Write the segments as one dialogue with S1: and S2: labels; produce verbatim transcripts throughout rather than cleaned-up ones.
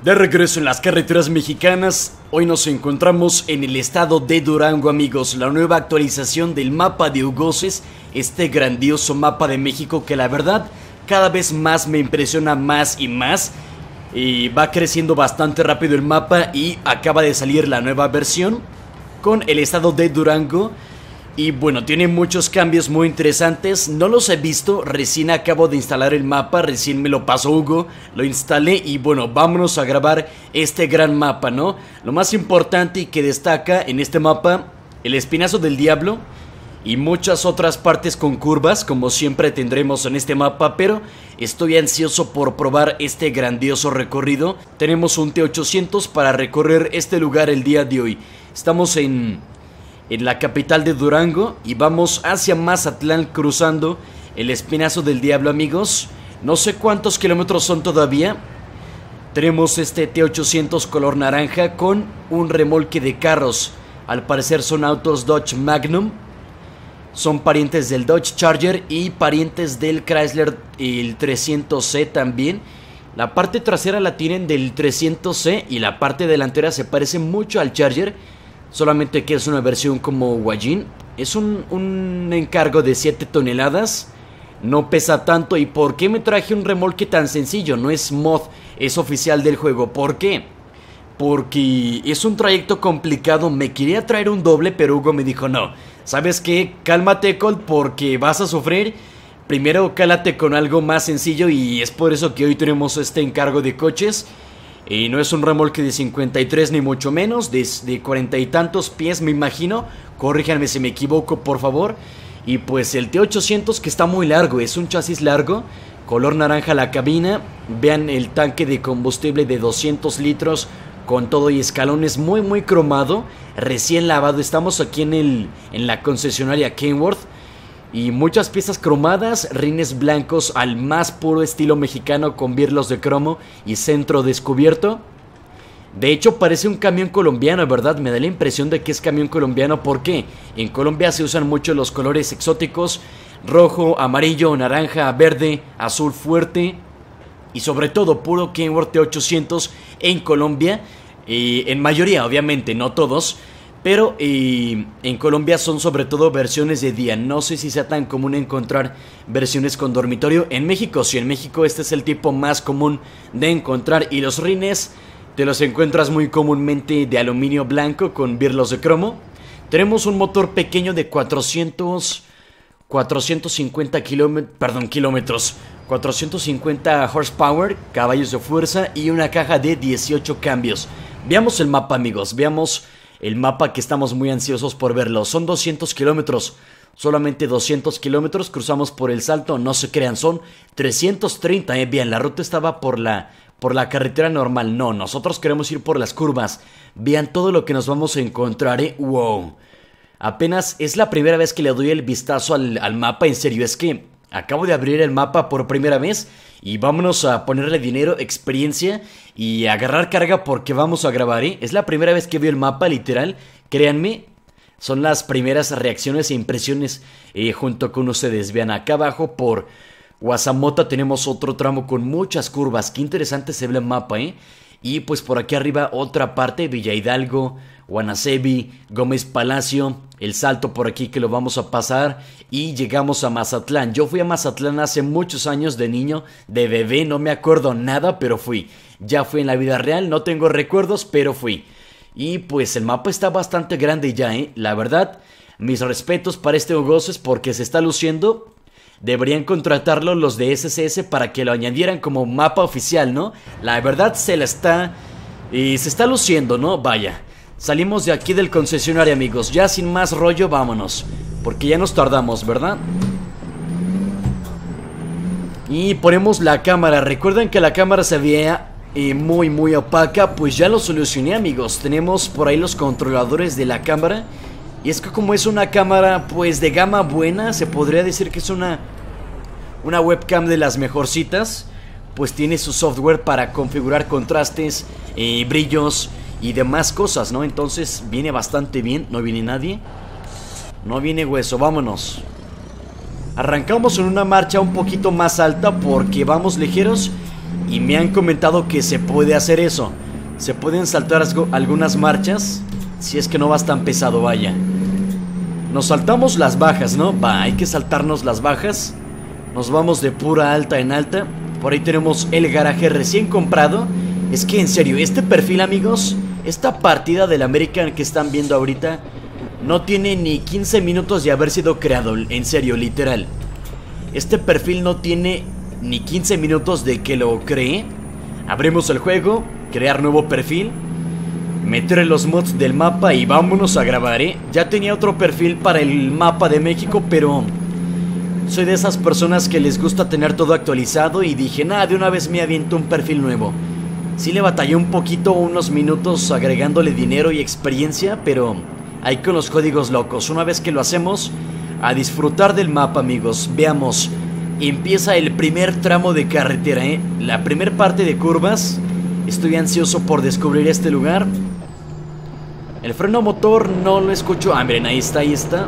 S1: De regreso en las carreteras mexicanas, hoy nos encontramos en el estado de Durango, amigos. La nueva actualización del mapa de Ugoses, este grandioso mapa de México que la verdad cada vez más me impresiona más y más. Y va creciendo bastante rápido el mapa y acaba de salir la nueva versión con el estado de Durango. Y bueno, tiene muchos cambios muy interesantes. No los he visto, recién acabo de instalar el mapa, recién me lo pasó Hugo, lo instalé y bueno, vámonos a grabar este gran mapa, ¿no? Lo más importante y que destaca en este mapa, el Espinazo del Diablo y muchas otras partes con curvas, como siempre tendremos en este mapa, pero estoy ansioso por probar este grandioso recorrido. Tenemos un T ochocientos para recorrer este lugar el día de hoy. Estamos en... en la capital de Durango y vamos hacia Mazatlán cruzando el Espinazo del Diablo, amigos. No sé cuántos kilómetros son todavía. Tenemos este T ochocientos color naranja con un remolque de carros. Al parecer son autos Dodge Magnum. Son parientes del Dodge Charger y parientes del Chrysler el trescientos C también. La parte trasera la tienen del trescientos C y la parte delantera se parece mucho al Charger, solamente que es una versión como Guayín. Es un, un encargo de siete toneladas. No pesa tanto. ¿Y por qué me traje un remolque tan sencillo? No es mod, es oficial del juego. ¿Por qué? Porque es un trayecto complicado. Me quería traer un doble, pero Hugo me dijo no. ¿Sabes qué? Cálmate, Colt, porque vas a sufrir. Primero cálate con algo más sencillo. Y es por eso que hoy tenemos este encargo de coches. Y no es un remolque de cincuenta y tres ni mucho menos, de, de cuarenta y tantos pies me imagino. Corríjanme si me equivoco, por favor. Y pues el T ochocientos, que está muy largo, es un chasis largo, color naranja la cabina. Vean el tanque de combustible de doscientos litros con todo y escalones, muy muy cromado, recién lavado. Estamos aquí en, el, en la concesionaria Kenworth. Y muchas piezas cromadas, rines blancos al más puro estilo mexicano con birlos de cromo y centro descubierto. De hecho parece un camión colombiano, ¿verdad? Me da la impresión de que es camión colombiano. ¿Por qué? En Colombia se usan mucho los colores exóticos: rojo, amarillo, naranja, verde, azul fuerte. Y sobre todo puro Kenworth T ochocientos en Colombia. eh, En mayoría, obviamente, no todos. Pero eh, en Colombia son sobre todo versiones de día. No sé si sea tan común encontrar versiones con dormitorio. En México sí, en México este es el tipo más común de encontrar. Y los rines te los encuentras muy comúnmente de aluminio blanco con birlos de cromo. Tenemos un motor pequeño de cuatrocientos, cuatrocientos cincuenta kilómetros, perdón, kilómetros, cuatrocientos cincuenta horsepower, caballos de fuerza y una caja de dieciocho cambios. Veamos el mapa, amigos, veamos el mapa que estamos muy ansiosos por verlo. Son doscientos kilómetros, solamente doscientos kilómetros. Cruzamos por el Salto, no se crean, son trescientos treinta. Eh. Bien, la ruta estaba por la, por la carretera normal. No, nosotros queremos ir por las curvas. Vean todo lo que nos vamos a encontrar, eh. Wow. Apenas es la primera vez que le doy el vistazo al, al mapa. En serio, es que acabo de abrir el mapa por primera vez. Y vámonos a ponerle dinero, experiencia y agarrar carga porque vamos a grabar, ¿eh? Es la primera vez que veo el mapa, literal. Créanme, son las primeras reacciones e impresiones eh, junto con ustedes. Vean, acá abajo por Guasamota tenemos otro tramo con muchas curvas. Qué interesante se ve el mapa, ¿eh? Y pues por aquí arriba otra parte, Villa Hidalgo, Guanaceví, Gómez Palacio, el Salto por aquí que lo vamos a pasar y llegamos a Mazatlán. Yo fui a Mazatlán hace muchos años de niño, de bebé, no me acuerdo nada, pero fui. Ya fui en la vida real, no tengo recuerdos, pero fui. Y pues el mapa está bastante grande ya, ¿eh? La verdad, mis respetos para este Ugoses porque se está luciendo. Deberían contratarlo los de S S S para que lo añadieran como mapa oficial, ¿no? La verdad se la está... y se está luciendo, ¿no? Vaya. Salimos de aquí del concesionario, amigos. Ya sin más rollo, vámonos. Porque ya nos tardamos, ¿verdad? Y ponemos la cámara. Recuerden que la cámara se veía eh, muy, muy opaca. Pues ya lo solucioné, amigos. Tenemos por ahí los controladores de la cámara. Y es que como es una cámara, pues de gama buena, se podría decir que es una, una webcam de las mejorcitas. Pues tiene su software para configurar contrastes, eh, brillos y demás cosas, ¿no? Entonces viene bastante bien. No viene nadie. No viene hueso, vámonos. Arrancamos en una marcha un poquito más alta porque vamos ligeros Y me han comentado que se puede hacer eso. Se pueden saltar algunas marchas, si es que no vas tan pesado, vaya. Nos saltamos las bajas, ¿no? Va, hay que saltarnos las bajas. Nos vamos de pura alta en alta. Por ahí tenemos el garaje recién comprado. Es que en serio, este perfil, amigos, esta partida del American que están viendo ahorita no tiene ni quince minutos de haber sido creado. En serio, literal. Este perfil no tiene ni quince minutos de que lo creé. Abrimos el juego, crear nuevo perfil, meter los mods del mapa y vámonos a grabar, ¿eh? Ya tenía otro perfil para el mapa de México, pero soy de esas personas que les gusta tener todo actualizado y dije, nada, de una vez me aviento un perfil nuevo. Sí le batallé un poquito, unos minutos agregándole dinero y experiencia, pero ahí con los códigos locos. Una vez que lo hacemos, a disfrutar del mapa, amigos. Veamos, empieza el primer tramo de carretera, ¿eh? La primer parte de curvas. Estoy ansioso por descubrir este lugar. El freno motor no lo escucho. Ah, miren, ahí está, ahí está.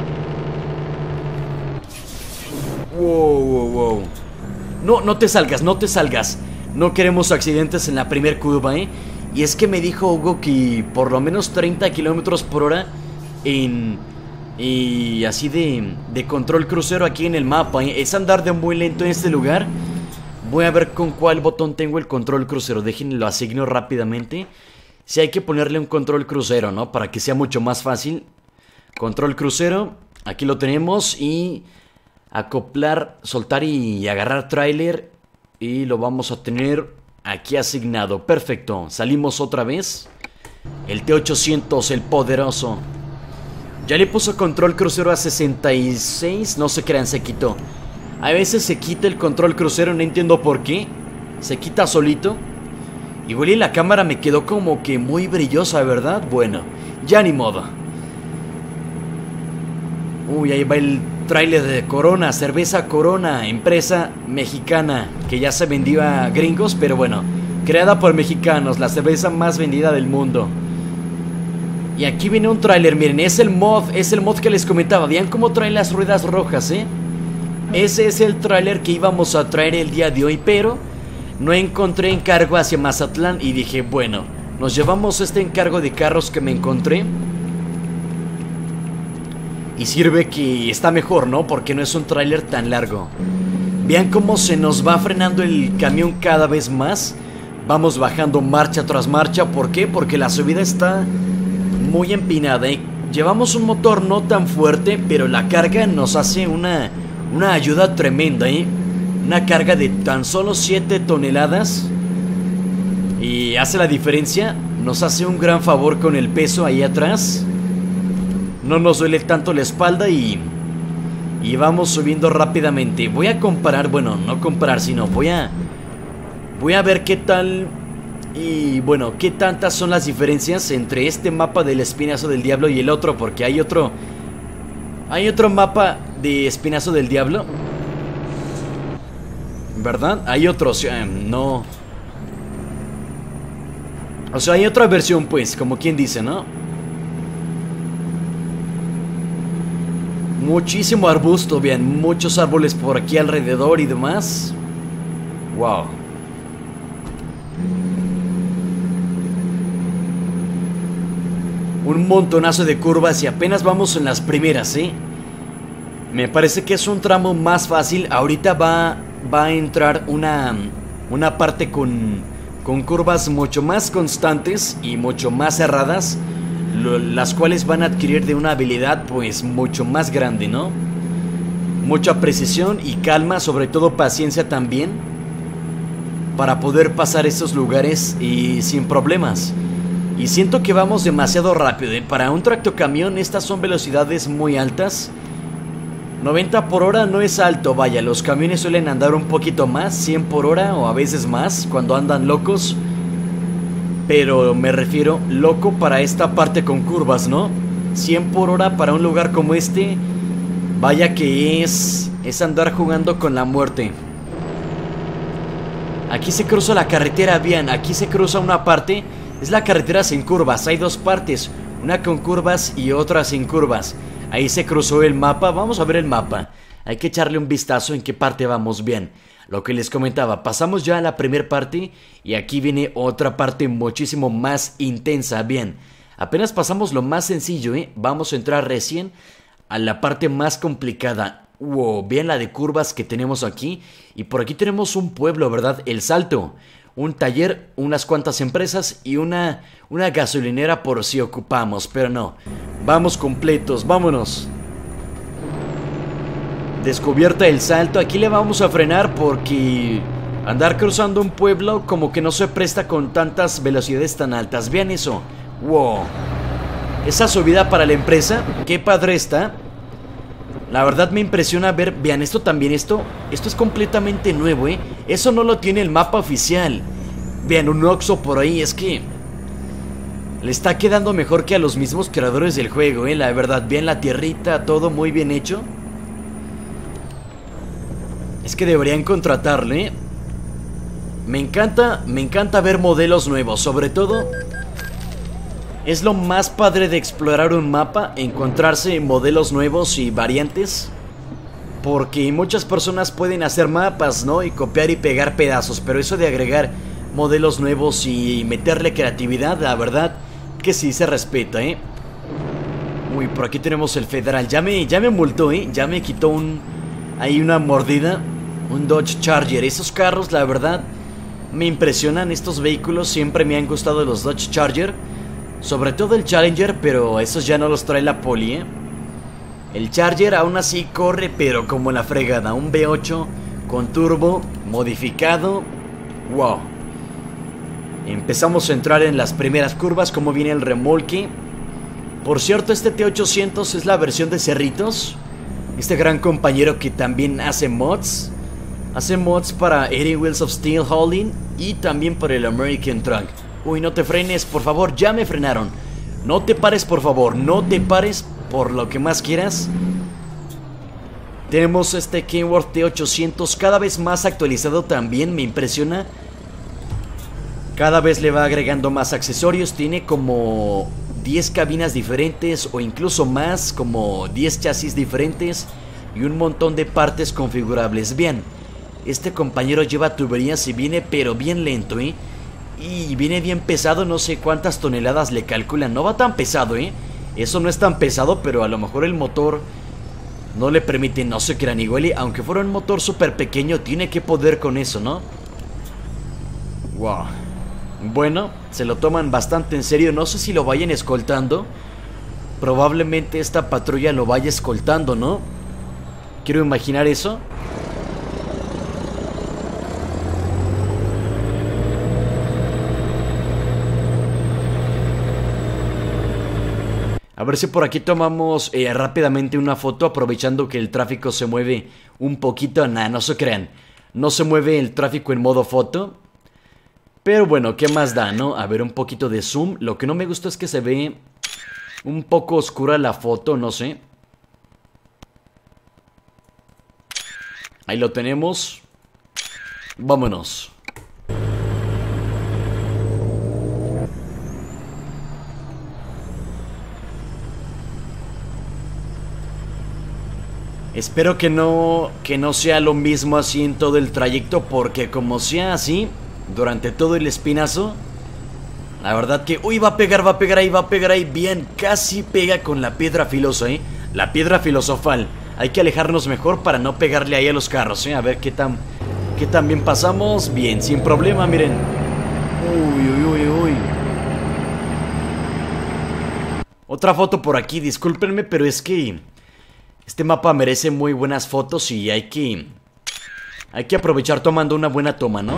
S1: Wow, wow, wow. No, no te salgas, no te salgas. No queremos accidentes en la primer curva, ¿eh? Y es que me dijo Hugo que por lo menos treinta kilómetros por hora en... Y así de, de control crucero aquí en el mapa, ¿eh? Es andar de muy lento en este lugar. Voy a ver con cuál botón tengo el control crucero. Déjenme lo asigno rápidamente. Si hay que ponerle un control crucero, ¿no? Para que sea mucho más fácil. Control crucero. Aquí lo tenemos. Y acoplar, soltar y agarrar tráiler. Y lo vamos a tener aquí asignado. Perfecto. Salimos otra vez. El T ochocientos, el poderoso. Ya le puso control crucero a sesenta y seis. No se crean, se quitó. A veces se quita el control crucero, no entiendo por qué. Se quita solito. Igual y la cámara me quedó como que muy brillosa, ¿verdad? Bueno, ya ni modo. Uy, ahí va el tráiler de Corona, cerveza Corona, empresa mexicana, que ya se vendió a gringos, pero bueno, creada por mexicanos, la cerveza más vendida del mundo. Y aquí viene un tráiler, miren, es el mod, es el mod que les comentaba. Vean cómo trae las ruedas rojas, ¿eh? Ese es el tráiler que íbamos a traer el día de hoy, pero no encontré encargo hacia Mazatlán y dije, bueno, nos llevamos este encargo de carros que me encontré. Y sirve que está mejor, ¿no? Porque no es un tráiler tan largo. Vean cómo se nos va frenando el camión cada vez más. Vamos bajando marcha tras marcha. ¿Por qué? Porque la subida está muy empinada, ¿eh? Llevamos un motor no tan fuerte, pero la carga nos hace una... Una ayuda tremenda, ¿eh? Una carga de tan solo siete toneladas. Y hace la diferencia. Nos hace un gran favor con el peso ahí atrás. No nos duele tanto la espalda y... Y vamos subiendo rápidamente. Voy a comparar, bueno, no comparar, sino voy a... Voy a ver qué tal... Y bueno, qué tantas son las diferencias entre este mapa del Espinazo del Diablo y el otro. Porque hay otro... Hay otro mapa de Espinazo del Diablo, ¿verdad? Hay otro, o sea, no... O sea, hay otra versión, pues, como quien dice, ¿no? Muchísimo arbusto, vean, muchos árboles por aquí alrededor y demás. Wow. Un montonazo de curvas y apenas vamos en las primeras, ¿eh? Me parece que es un tramo más fácil. Ahorita va, va a entrar una, una parte con, con curvas mucho más constantes y mucho más cerradas, lo, las cuales van a adquirir de una habilidad pues mucho más grande, ¿no? Mucha precisión y calma, sobre todo paciencia también, para poder pasar estos lugares y sin problemas. Y siento que vamos demasiado rápido, ¿eh? Para un tractocamión estas son velocidades muy altas. noventa por hora no es alto, vaya, los camiones suelen andar un poquito más, cien por hora o a veces más cuando andan locos. Pero me refiero loco para esta parte con curvas, ¿no? cien por hora para un lugar como este, vaya que es, es andar jugando con la muerte. Aquí se cruza la carretera, bien, aquí se cruza una parte. Es la carretera sin curvas, hay dos partes, una con curvas y otra sin curvas. Ahí se cruzó el mapa, vamos a ver el mapa. Hay que echarle un vistazo en qué parte vamos bien. Lo que les comentaba, pasamos ya a la primera parte y aquí viene otra parte muchísimo más intensa. Bien, apenas pasamos lo más sencillo, ¿eh? Vamos a entrar recién a la parte más complicada. Wow, vean la de curvas que tenemos aquí. Y por aquí tenemos un pueblo, ¿verdad? El Salto. Un taller, unas cuantas empresas y una, una gasolinera por si ocupamos. Pero no, vamos completos, vámonos. Descubierta el Salto, aquí le vamos a frenar porque andar cruzando un pueblo como que no se presta con tantas velocidades tan altas. Vean eso, wow. Esa subida para la empresa, qué padre está. La verdad me impresiona ver, vean esto también, esto, esto es completamente nuevo, eh. Eso no lo tiene el mapa oficial. Vean un Oxxo por ahí, es que le está quedando mejor que a los mismos creadores del juego, eh. La verdad, vean la tierrita, todo muy bien hecho. Es que deberían contratarle. Me encanta, me encanta ver modelos nuevos. Sobre todo, es lo más padre de explorar un mapa, encontrarse modelos nuevos y variantes. Porque muchas personas pueden hacer mapas, ¿no? Y copiar y pegar pedazos. Pero eso de agregar modelos nuevos y meterle creatividad, la verdad que sí se respeta, ¿eh? Uy, por aquí tenemos el Federal. Ya me, ya me multó, ¿eh? Ya me quitó un... Hay una mordida. Un Dodge Charger. Esos carros, la verdad, me impresionan. Estos vehículos siempre me han gustado los Dodge Charger. Sobre todo el Challenger, pero esos ya no los trae la poli, ¿eh? El Charger aún así corre, pero como la fregada. Un V ocho con turbo, modificado. Wow. Empezamos a entrar en las primeras curvas. Como viene el remolque. Por cierto, este T ochocientos es la versión de Cerritos. Este gran compañero que también hace mods. Hace mods para eighty Wheels of Steel Hauling y también para el American Truck. Uy, no te frenes, por favor, ya me frenaron. No te pares, por favor, no te pares por lo que más quieras. Tenemos este Kenworth T ochocientos cada vez más actualizado también, me impresiona. Cada vez le va agregando más accesorios, tiene como diez cabinas diferentes o incluso más, como diez chasis diferentes y un montón de partes configurables. Bien, este compañero lleva tuberías y viene pero bien lento, ¿eh? Y viene bien pesado, no sé cuántas toneladas le calculan. No va tan pesado, ¿eh? Eso no es tan pesado, pero a lo mejor el motor no le permite, no se crean igual. Y aunque fuera un motor súper pequeño, tiene que poder con eso, ¿no? Wow. Bueno, se lo toman bastante en serio. No sé si lo vayan escoltando. Probablemente esta patrulla lo vaya escoltando, ¿no? Quiero imaginar eso. A ver si por aquí tomamos eh, rápidamente una foto, aprovechando que el tráfico se mueve un poquito. Nah, no se crean, no se mueve el tráfico en modo foto. Pero bueno, ¿qué más da, no? A ver, un poquito de zoom. Lo que no me gusta es que se ve un poco oscura la foto, no sé. Ahí lo tenemos. Vámonos. Espero que no, que no sea lo mismo así en todo el trayecto, porque como sea así, durante todo el espinazo, la verdad que... Uy, va a pegar, va a pegar ahí, va a pegar ahí. Bien, casi pega con la piedra filosa, ¿eh? La piedra filosofal. Hay que alejarnos mejor para no pegarle ahí a los carros, ¿eh? A ver qué tan, qué tan bien pasamos. Bien, sin problema, miren. Uy, uy, uy, uy. Otra foto por aquí, discúlpenme, pero es que... este mapa merece muy buenas fotos y hay que... hay que aprovechar tomando una buena toma, ¿no?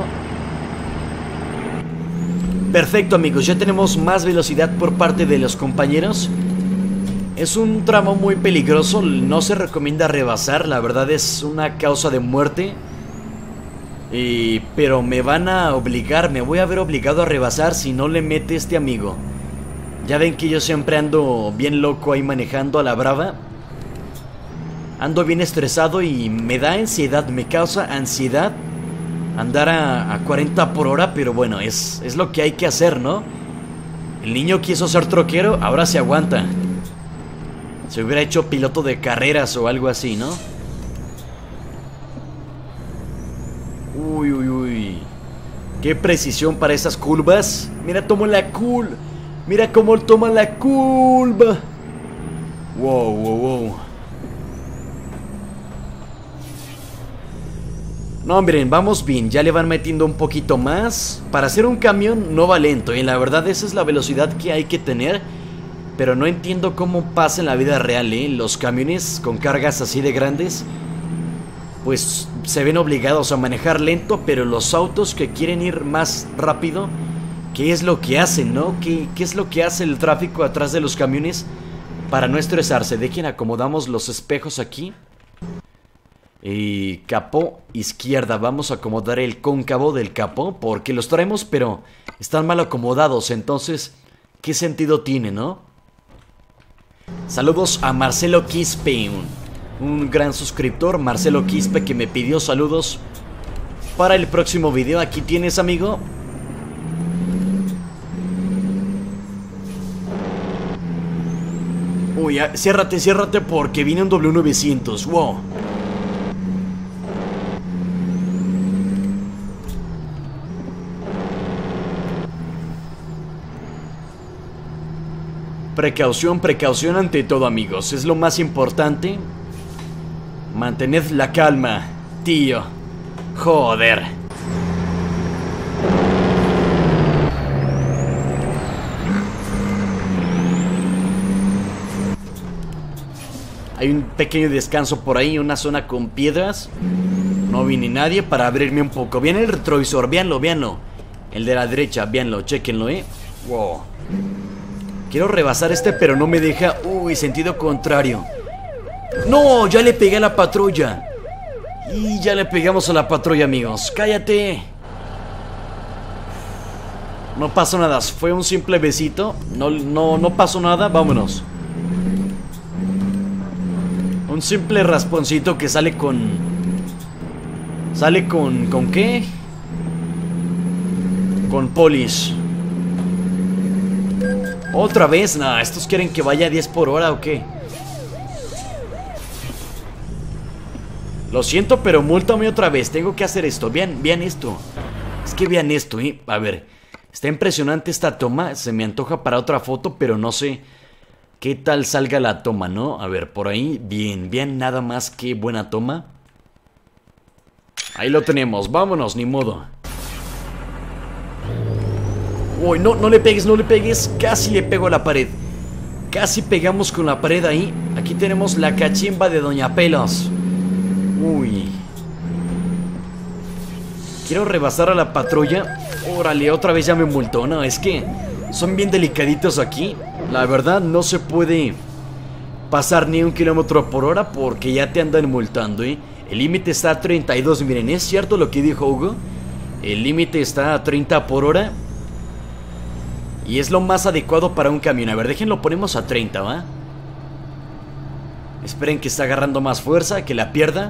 S1: Perfecto, amigos, ya tenemos más velocidad por parte de los compañeros. Es un tramo muy peligroso, no se recomienda rebasar, la verdad es una causa de muerte. Y... pero me van a obligar, me voy a ver obligado a rebasar si no le mete este amigo. Ya ven que yo siempre ando bien loco ahí manejando a la brava. Ando bien estresado y me da ansiedad, me causa ansiedad andar a, a cuarenta por hora, pero bueno, es, es lo que hay que hacer, ¿no? El niño quiso ser troquero, ahora se aguanta. Se hubiera hecho piloto de carreras o algo así, ¿no? Uy, uy, uy. Qué precisión para esas curvas. Mira, toma la curva. Mira cómo toma la curva. Wow, wow, wow. No, miren, vamos bien. Ya le van metiendo un poquito más. Para hacer un camión no va lento. Y la verdad esa es la velocidad que hay que tener. Pero no entiendo cómo pasa en la vida real, ¿eh? Los camiones con cargas así de grandes pues se ven obligados a manejar lento. Pero los autos que quieren ir más rápido, ¿qué es lo que hacen, no? ¿Qué, qué es lo que hace el tráfico atrás de los camiones para no estresarse? Dejen, acomodamos los espejos aquí. Y capó izquierda. Vamos a acomodar el cóncavo del capó, porque los traemos pero están mal acomodados. Entonces, ¿qué sentido tiene, no? Saludos a Marcelo Quispe, un, un gran suscriptor, Marcelo Quispe, que me pidió saludos para el próximo video. Aquí tienes, amigo. Uy, ya, ciérrate, ciérrate porque viene un doble novecientos. Wow. Precaución, precaución ante todo, amigos. Es lo más importante. Mantened la calma, tío. Joder. Hay un pequeño descanso por ahí, una zona con piedras. No vi ni nadie para abrirme un poco. Viene el retrovisor, véanlo, véanlo. El de la derecha, véanlo, chequenlo, eh. Wow. Quiero rebasar este, pero no me deja. Uy, sentido contrario. ¡No! Ya le pegué a la patrulla. Y ya le pegamos a la patrulla, amigos. ¡Cállate! No pasó nada. Fue un simple besito. No, no, no pasó nada. Vámonos. Un simple rasponcito que sale con... ¿Sale con... ¿Con qué? Con polis. ¿Otra vez? Nah, ¿estos quieren que vaya a diez por hora o qué? Lo siento, pero múltame otra vez. Tengo que hacer esto. Vean, vean esto. Es que vean esto, ¿eh? A ver. Está impresionante esta toma. Se me antoja para otra foto, pero no sé qué tal salga la toma, ¿no? A ver, por ahí. Bien, vean nada más qué buena toma. Ahí lo tenemos. Vámonos, ni modo. Uy, no, no le pegues, no le pegues. Casi le pego a la pared. Casi pegamos con la pared ahí. Aquí tenemos la cachimba de Doña Pelos. Uy. Quiero rebasar a la patrulla. Órale, otra vez ya me multó. No, es que son bien delicaditos aquí. La verdad no se puede pasar ni un kilómetro por hora porque ya te andan multando, ¿eh? El límite está a treinta y dos, miren, ¿es cierto lo que dijo Hugo? El límite está a treinta por hora. Y es lo más adecuado para un camión. A ver, déjenlo, ponemos a treinta, ¿va? Esperen que está agarrando más fuerza, que la pierda.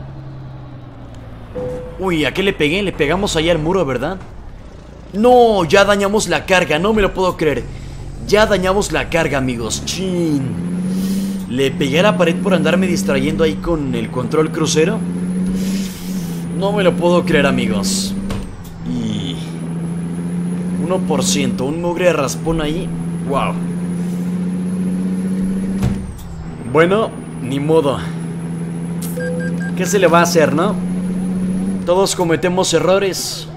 S1: Uy, ¿a qué le pegué? Le pegamos ahí al muro, ¿verdad? No, ya dañamos la carga, no me lo puedo creer. Ya dañamos la carga, amigos. Chin. Le pegué a la pared por andarme distrayendo ahí con el control crucero. No me lo puedo creer, amigos. Y... uno por ciento, un mugre raspón ahí. Wow. Bueno, ni modo. ¿Qué se le va a hacer, no? Todos cometemos errores.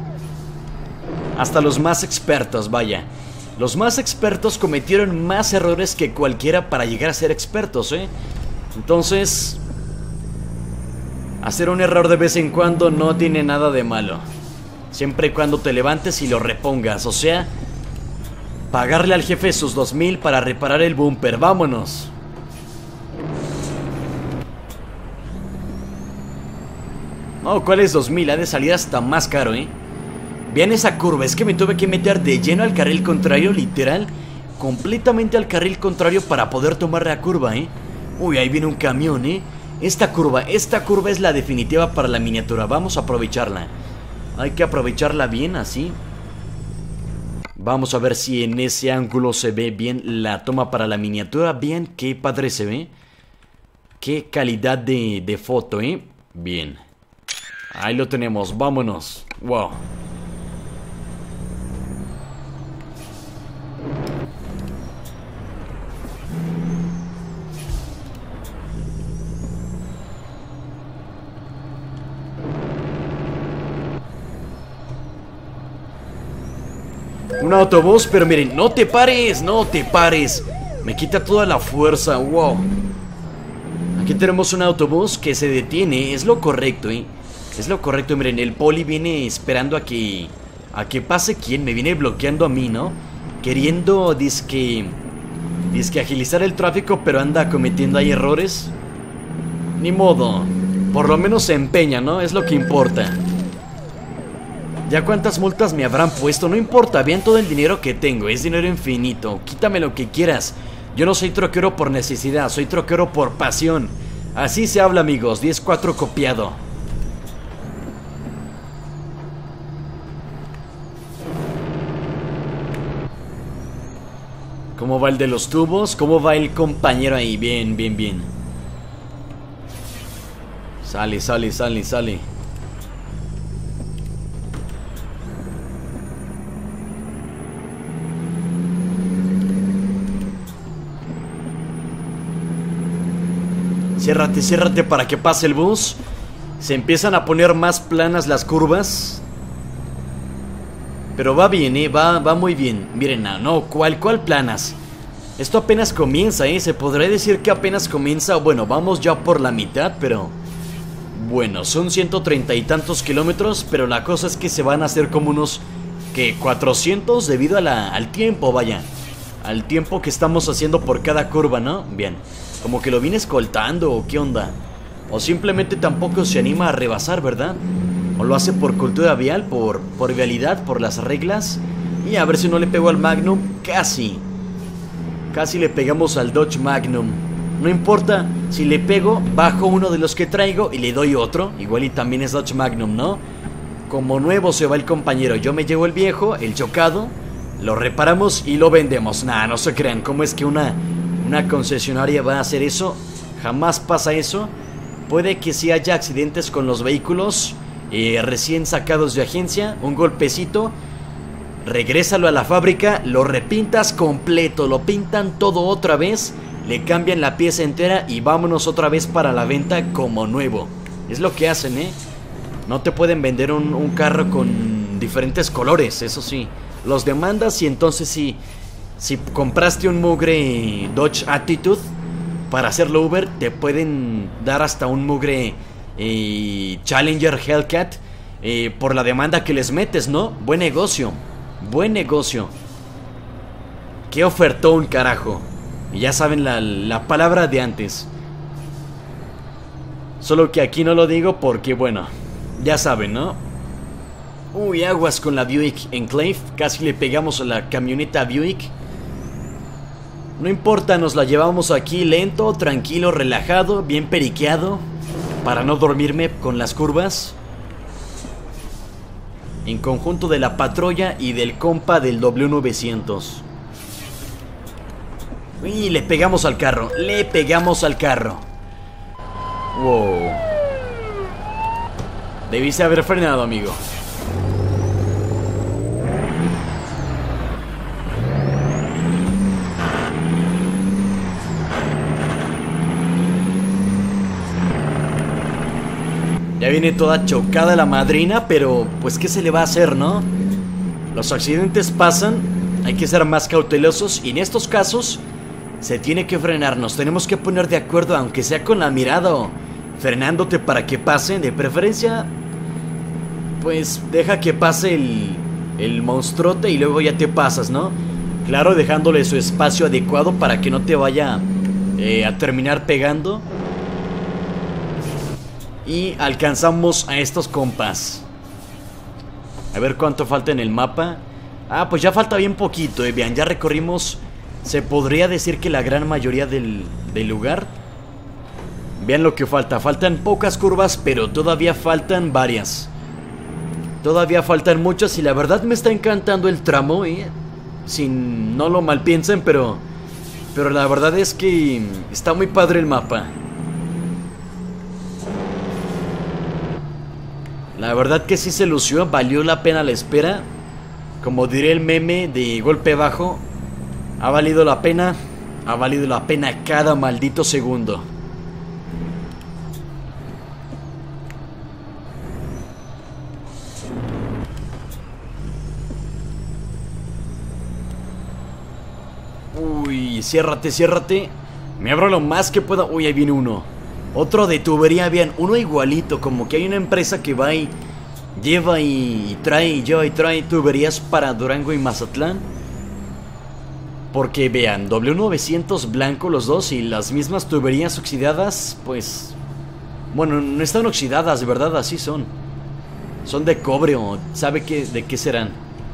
S1: Hasta los más expertos, vaya. Los más expertos cometieron más errores que cualquiera para llegar a ser expertos, ¿eh? Entonces, hacer un error de vez en cuando no tiene nada de malo. Siempre y cuando te levantes y lo repongas. O sea, pagarle al jefe sus dos mil para reparar el bumper. ¡Vámonos! No, ¿cuál es dos mil? Ha de salir hasta más caro, ¿eh? Vean esa curva, es que me tuve que meter de lleno al carril contrario, literal. Completamente al carril contrario para poder tomar la curva, ¿eh? Uy, ahí viene un camión, ¿eh? Esta curva, esta curva es la definitiva para la miniatura. Vamos a aprovecharla. Hay que aprovecharla bien, así. Vamos a ver si en ese ángulo se ve bien la toma para la miniatura. Bien, qué padre se ve. Qué calidad de, de foto, ¿eh? Bien. Ahí lo tenemos, vámonos. Wow. Un autobús, pero miren, no te pares, no te pares. Me quita toda la fuerza, wow. Aquí tenemos un autobús que se detiene, es lo correcto, eh. Es lo correcto, miren, el poli viene esperando a que... A que pase quien, me viene bloqueando a mí, ¿no? Queriendo, dizque... Dizque agilizar el tráfico, pero anda cometiendo ahí errores. Ni modo, por lo menos se empeña, ¿no? Es lo que importa. ¿Ya cuántas multas me habrán puesto? No importa, vean todo el dinero que tengo, es dinero infinito. Quítame lo que quieras. Yo no soy troquero por necesidad, soy troquero por pasión. Así se habla, amigos, diez cuatro copiado. ¿Cómo va el de los tubos? ¿Cómo va el compañero ahí? Bien, bien, bien. Sale, sale, sale, sale. Ciérrate, ciérrate para que pase el bus. Se empiezan a poner más planas las curvas. Pero va bien, eh, va, va muy bien. Miren, no, no, ¿cuál, cuál planas? Esto apenas comienza, eh, se podría decir que apenas comienza. Bueno, vamos ya por la mitad, pero... Bueno, son ciento treinta y tantos kilómetros, pero la cosa es que se van a hacer como unos... ¿Qué? cuatrocientos debido a la, al tiempo, vaya. Al tiempo que estamos haciendo por cada curva, ¿no? Bien. Como que lo viene escoltando o qué onda. O simplemente tampoco se anima a rebasar, ¿verdad? O lo hace por cultura vial, por, por vialidad, por las reglas. Y a ver si no le pego al Magnum. Casi. Casi le pegamos al Dodge Magnum. No importa, si le pego, bajo uno de los que traigo y le doy otro. Igual y también es Dodge Magnum, ¿no? Como nuevo se va el compañero. Yo me llevo el viejo, el chocado. Lo reparamos y lo vendemos. Nah, no se crean, ¿cómo es que una... Una concesionaria va a hacer eso? Jamás pasa eso. Puede que sí haya accidentes con los vehículos eh, recién sacados de agencia. Un golpecito. Regrésalo a la fábrica. Lo repintas completo. Lo pintan todo otra vez. Le cambian la pieza entera y vámonos otra vez para la venta como nuevo. Es lo que hacen, ¿eh? No te pueden vender un, un carro con diferentes colores, eso sí. Los demandas y entonces sí... Si compraste un mugre Dodge Attitude para hacerlo Uber, te pueden dar hasta un mugre eh, Challenger Hellcat eh, por la demanda que les metes, ¿no? Buen negocio, buen negocio. Qué ofertón, carajo. Y ya saben la, la palabra de antes. Solo que aquí no lo digo porque, bueno, ya saben, ¿no? Uy, aguas con la Buick Enclave. Casi le pegamos a la camioneta Buick. No importa, nos la llevamos aquí lento, tranquilo, relajado, bien periqueado, para no dormirme con las curvas. En conjunto de la patrulla y del compa del W novecientos. Y le pegamos al carro, le pegamos al carro. Wow. Debiste haber frenado, amigo. Ya viene toda chocada la madrina, pero pues qué se le va a hacer, ¿no? Los accidentes pasan, hay que ser más cautelosos y en estos casos se tiene que frenar, nos tenemos que poner de acuerdo, aunque sea con la mirada o frenándote para que pase, de preferencia, pues deja que pase el, el monstruote y luego ya te pasas, ¿no? Claro, dejándole su espacio adecuado para que no te vaya eh, a terminar pegando. Y alcanzamos a estos compas. A ver cuánto falta en el mapa. Ah, pues ya falta bien poquito, eh. Vean, ya recorrimos, se podría decir que la gran mayoría del, del lugar. Vean lo que falta, faltan pocas curvas, pero todavía faltan varias. Todavía faltan muchas y la verdad me está encantando el tramo, eh. Sin, no lo malpiensen, pero Pero la verdad es que está muy padre el mapa. La verdad que sí se lució, valió la pena la espera. Como diría el meme de golpe bajo, ha valido la pena, ha valido la pena cada maldito segundo. Uy, ciérrate, ciérrate. Me abro lo más que pueda. Uy, ahí viene uno. Otro de tubería, vean, uno igualito. Como que hay una empresa que va y lleva y trae, lleva y trae tuberías para Durango y Mazatlán. Porque vean, W novecientos blanco los dos y las mismas tuberías oxidadas, pues... Bueno, no están oxidadas, de verdad, así son. Son de cobre o sabe qué, de qué serán.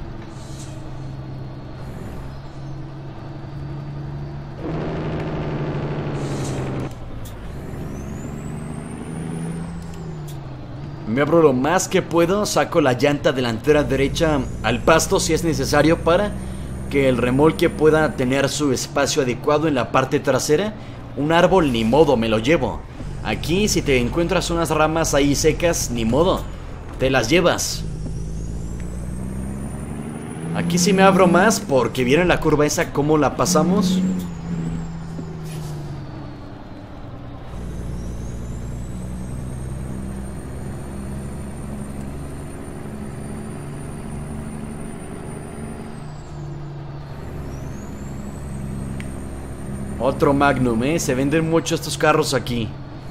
S1: Me abro lo más que puedo, saco la llanta delantera derecha al pasto si es necesario para que el remolque pueda tener su espacio adecuado en la parte trasera. Un árbol, ni modo, me lo llevo. Aquí si te encuentras unas ramas ahí secas, ni modo, te las llevas. Aquí sí me abro más porque vieron la curva esa, cómo la pasamos. Otro Magnum, eh, se venden mucho estos carros aquí.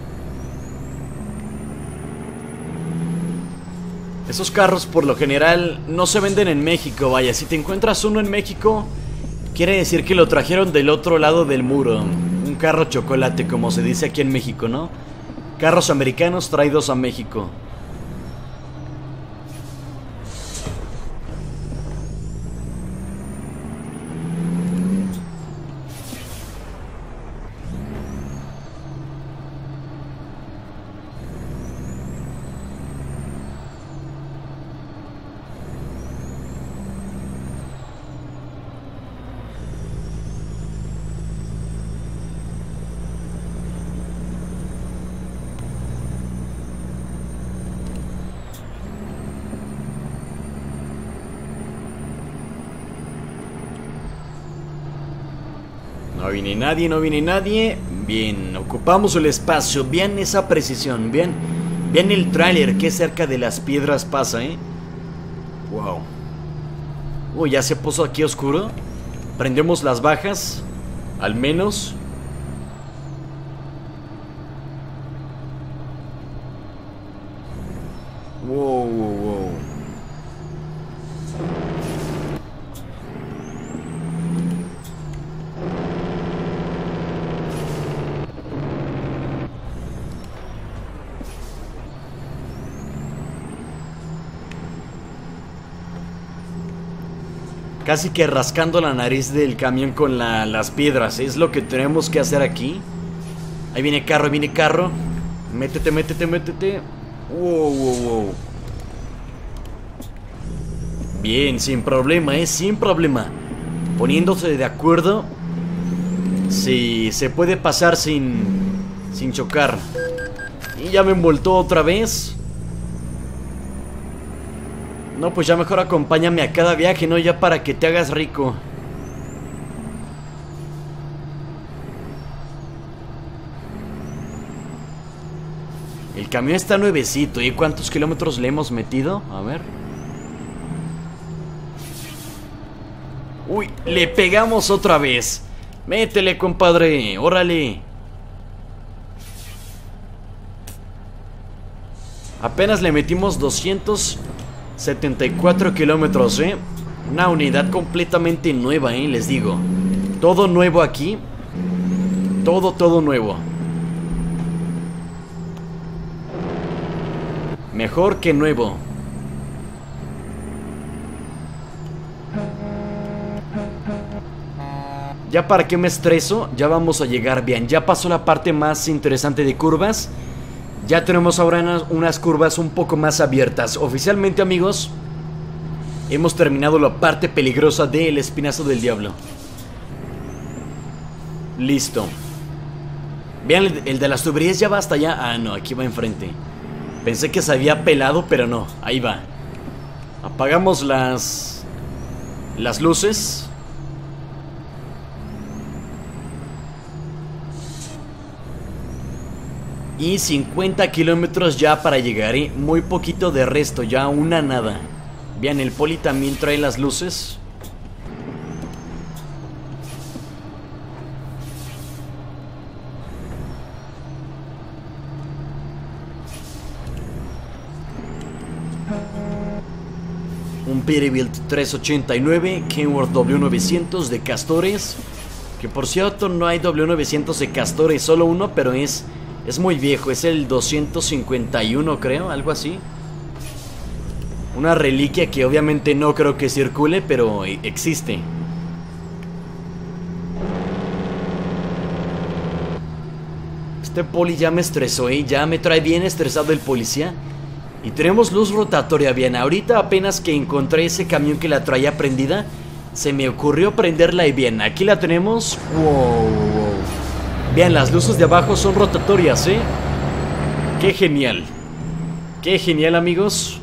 S1: Esos carros por lo general no se venden en México, vaya, si te encuentras uno en México, quiere decir que lo trajeron del otro lado del muro. Un carro chocolate, como se dice aquí en México, ¿no? Carros americanos traídos a México. No viene nadie, no viene nadie. Bien, ocupamos el espacio. Vean esa precisión, vean. Vean el tráiler que cerca de las piedras pasa, eh. Wow. Uy, ya se puso aquí oscuro. Prendemos las bajas. Al menos. Wow, wow, wow. Casi que rascando la nariz del camión con la, las piedras. Es lo que tenemos que hacer aquí. Ahí viene carro, ahí viene carro. Métete, métete, métete. Wow, wow, wow. Bien, sin problema, eh, sin problema. Poniéndose de acuerdo. Sí, se puede pasar sin, sin chocar. Y ya me envoltó otra vez. No, pues ya mejor acompáñame a cada viaje, ¿no? Ya para que te hagas rico. El camión está nuevecito. ¿Y cuántos kilómetros le hemos metido? A ver. Uy, le pegamos otra vez. Métele, compadre, órale. Apenas le metimos doscientos setenta y cuatro kilómetros, eh. Una unidad completamente nueva, eh, les digo. Todo nuevo aquí. Todo, todo nuevo. Mejor que nuevo. Ya para qué me estreso, ya vamos a llegar bien. Ya pasó la parte más interesante de curvas. Ya tenemos ahora unas, unas curvas un poco más abiertas. Oficialmente, amigos, hemos terminado la parte peligrosa del Espinazo del Diablo. Listo. Vean, el, el de las tuberías ya va hasta allá. Ah, no, aquí va enfrente. Pensé que se había pelado, pero no, ahí va. Apagamos las... las luces. Y cincuenta kilómetros ya para llegar, ¿eh? Muy poquito de resto, ya una nada. Vean, el poli también trae las luces. Un Peterbilt trescientos ochenta y nueve, Kenworth W novecientos de Castores. Que por cierto no hay W novecientos de Castores, solo uno, pero es... es muy viejo, es el doscientos cincuenta y uno, creo, algo así. Una reliquia que obviamente no creo que circule, pero existe. Este poli ya me estresó, ¿eh? Ya me trae bien estresado el policía. Y tenemos luz rotatoria, bien. Ahorita apenas que encontré ese camión que la traía prendida, se me ocurrió prenderla y bien, aquí la tenemos. Wow, wow. Vean, las luces de abajo son rotatorias, ¿eh? Qué genial. Qué genial, amigos.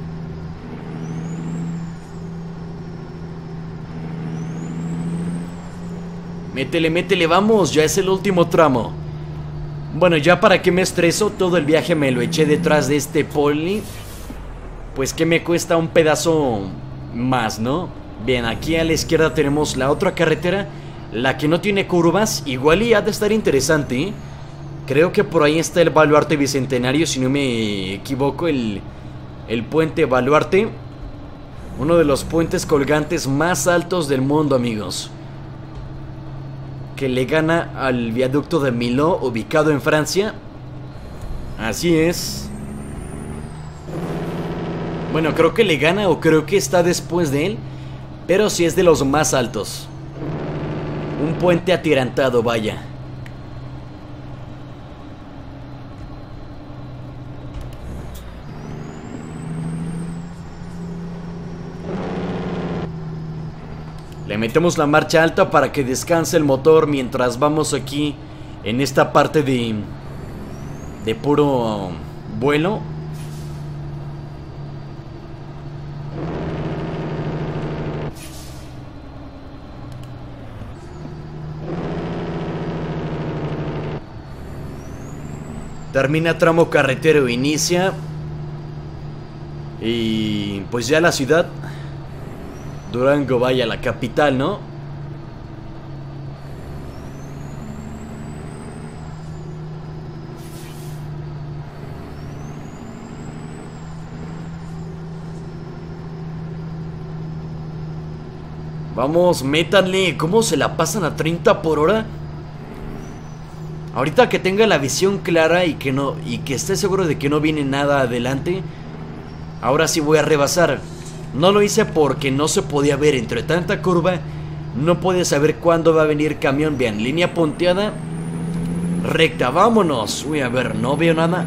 S1: Métele, métele, vamos, ya es el último tramo. Bueno, ya para qué me estreso, todo el viaje me lo eché detrás de este poli. Pues que me cuesta un pedazo más, ¿no? Bien, aquí a la izquierda tenemos la otra carretera, la que no tiene curvas, igual y ha de estar interesante, ¿eh? Creo que por ahí está el Baluarte Bicentenario, si no me equivoco, el, el puente Baluarte. Uno de los puentes colgantes más altos del mundo, amigos. Que le gana al viaducto de Millau, ubicado en Francia. Así es. Bueno, creo que le gana o creo que está después de él, pero sí es de los más altos. Un puente atirantado, vaya. Le metemos la marcha alta para que descanse el motor mientras vamos aquí en esta parte de, de puro vuelo. Termina tramo carretero, inicia. Y pues ya la ciudad Durango, vaya, la capital, ¿no? Vamos, métanle. ¿Cómo se la pasan a treinta por hora? Ahorita que tenga la visión clara y que no y que esté seguro de que no viene nada adelante, ahora sí voy a rebasar. No lo hice porque no se podía ver entre tanta curva. No puede saber cuándo va a venir camión. Vean, línea punteada, recta, vámonos. Uy, a ver, no veo nada.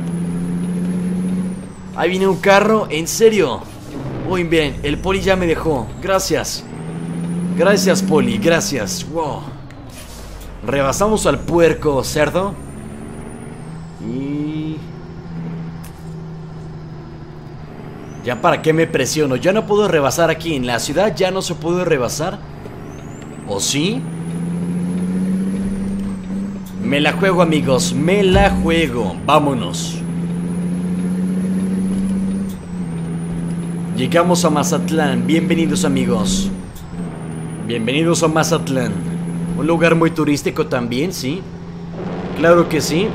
S1: Ahí viene un carro, en serio. Uy, bien, el poli ya me dejó. Gracias. Gracias, poli, gracias. Wow. Rebasamos al puerco cerdo. Y... ya para qué me presiono. Ya no puedo rebasar aquí. En la ciudad ya no se puede rebasar. ¿O sí? Me la juego, amigos. Me la juego. Vámonos. Llegamos a Mazatlán. Bienvenidos, amigos. Bienvenidos a Mazatlán. Un lugar muy turístico también, ¿sí? Claro que sí.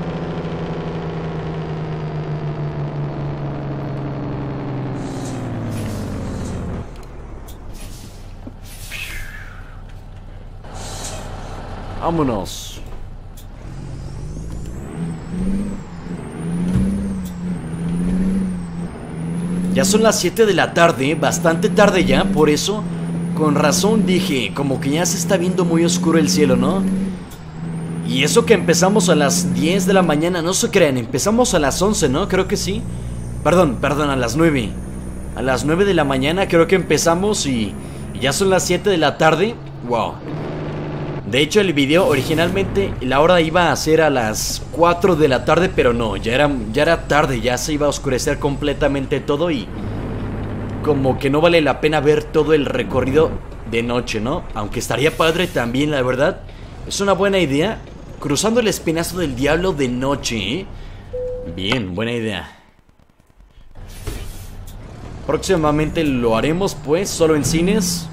S1: Vámonos. Ya son las siete de la tarde, bastante tarde ya, por eso, con razón dije, como que ya se está viendo muy oscuro el cielo, ¿no? Y eso que empezamos a las diez de la mañana, no se crean, empezamos a las once, ¿no? Creo que sí. Perdón, perdón, a las nueve. A las nueve de la mañana creo que empezamos y, y ya son las siete de la tarde. Wow. De hecho, el video originalmente la hora iba a ser a las cuatro de la tarde, pero no, ya era, ya era tarde, ya se iba a oscurecer completamente todo y como que no vale la pena ver todo el recorrido de noche, ¿no? Aunque estaría padre también, la verdad. Es una buena idea, cruzando el Espinazo del Diablo de noche, ¿eh? Bien, buena idea. Próximamente lo haremos, pues, solo en cines.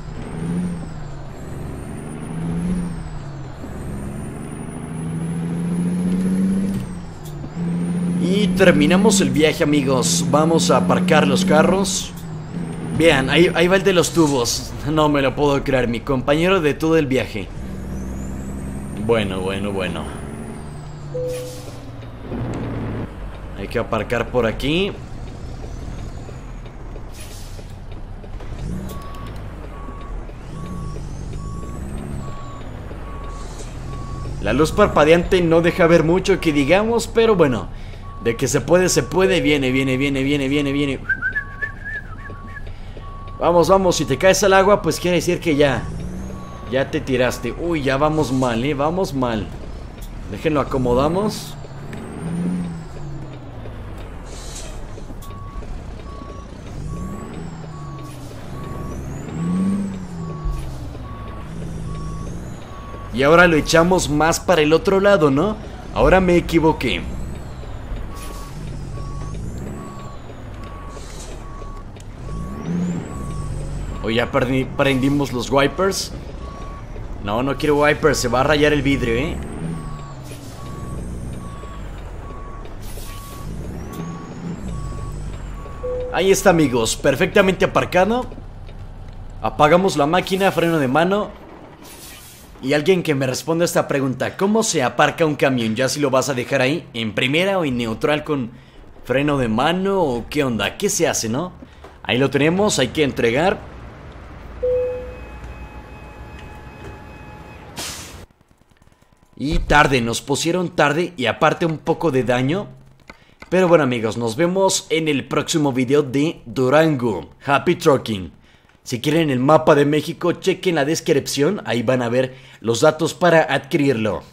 S1: Y terminamos el viaje, amigos. Vamos a aparcar los carros. Vean, ahí, ahí va el de los tubos. No me lo puedo creer, mi compañero de todo el viaje. Bueno, bueno, bueno. Hay que aparcar por aquí. La luz parpadeante no deja ver mucho que digamos, pero bueno, de que se puede, se puede. Viene, viene, viene, viene, viene, viene. Vamos, vamos, si te caes al agua, pues quiere decir que ya Ya te tiraste. Uy, ya vamos mal, eh, vamos mal. Déjenlo, acomodamos. Y ahora lo echamos más para el otro lado, ¿no? Ahora me equivoqué. O ya prendimos los wipers. No, no quiero wipers, se va a rayar el vidrio, ¿eh? Ahí está, amigos, perfectamente aparcado. Apagamos la máquina, freno de mano. Y alguien que me responda a esta pregunta: ¿cómo se aparca un camión? Ya si lo vas a dejar ahí en primera o en neutral con freno de mano o qué onda, ¿qué se hace, no? Ahí lo tenemos, hay que entregar. Y tarde, nos pusieron tarde y aparte un poco de daño. Pero bueno, amigos, nos vemos en el próximo video de Durango. Happy Trucking. Si quieren el mapa de México, chequen la descripción, ahí van a ver los datos para adquirirlo.